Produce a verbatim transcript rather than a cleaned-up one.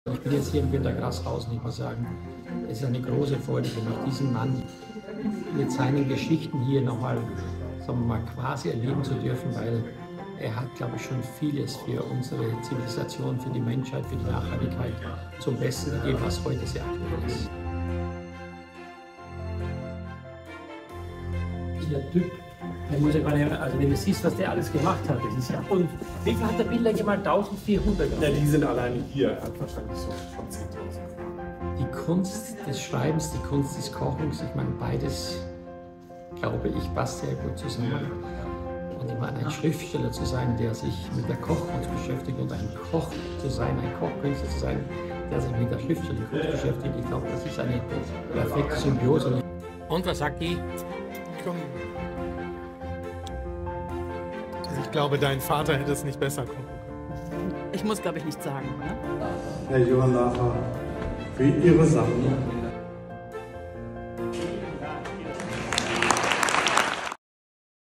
Ich bin jetzt hier in Günter-Grass-Hausen. Ich muss sagen, es ist eine große Freude für mich, diesen Mann mit seinen Geschichten hier nochmal, sagen wir mal, quasi erleben zu dürfen, weil er hat, glaube ich, schon vieles für unsere Zivilisation, für die Menschheit, für die Nachhaltigkeit zum Besten gegeben, was heute sehr aktuell ist. Der Typ, der muss ja gar nicht, also wenn du siehst, was der alles gemacht hat, das ist ja, und wie viel hat der Bilder gemalt? eintausendvierhundert? Ja, die sind alleine hier, er hat wahrscheinlich so schon zehntausend. Die Kunst des Schreibens, die Kunst des Kochens, ich meine, beides, glaube ich, passt sehr gut zusammen. Und ich meine, ein Schriftsteller zu sein, der sich mit der Kochkunst beschäftigt, und ein Koch zu sein, ein Kochkünstler zu sein, der sich mit der schriftstellerischen Kunst beschäftigt, ich glaube, das ist eine perfekte Symbiose. Und was sagt die? Also ich glaube, dein Vater hätte es nicht besser kochen können. Ich muss, glaube ich, nicht sagen, ne? Herr Johann Lafer, für Ihre Sammlung